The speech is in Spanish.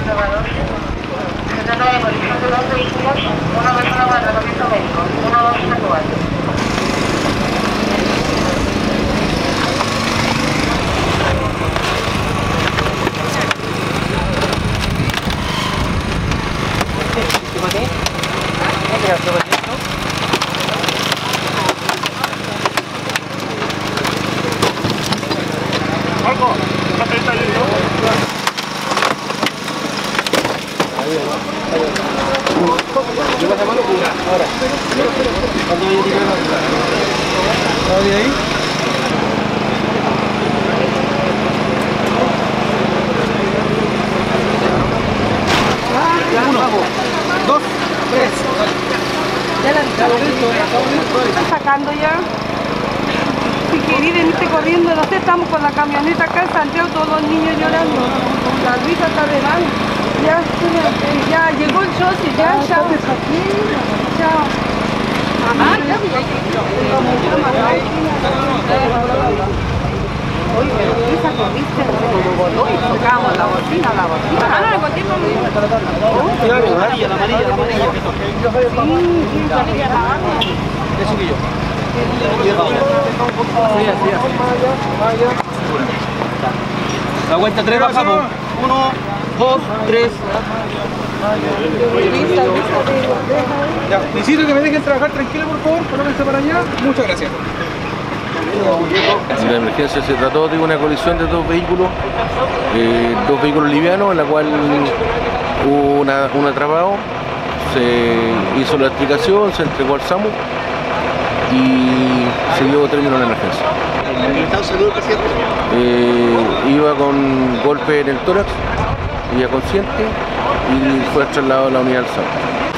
Córdoba 12. Se trata de colisión de dos vehículos, una persona para tratamiento médico, 1234. Está sacando ya. Si querés venirte corriendo, no sé, estamos con la camioneta acá en Santiago, todos los niños llorando. La risa está de mal. Ya llegó el socio, ya, chao. Chao. Ajá, ya. Oye, pero Lisa, corriste como voló y tocamos la bocina. Ah, no, le conté conmigo. La amarilla. Eso que yo. La cuenta 3 bajamos. 1, 2, 3. Ya, necesito que me dejen trabajar tranquilo, por favor. Pónganse para allá. Muchas gracias. La emergencia se trató de una colisión de dos vehículos livianos, en la cual hubo un atrapado, se hizo la explicación, se entregó al SAMU y se dio término a la emergencia. ¿El estado de salud del paciente? Iba con golpe en el tórax, iba consciente y fue trasladado a la unidad del SAMU.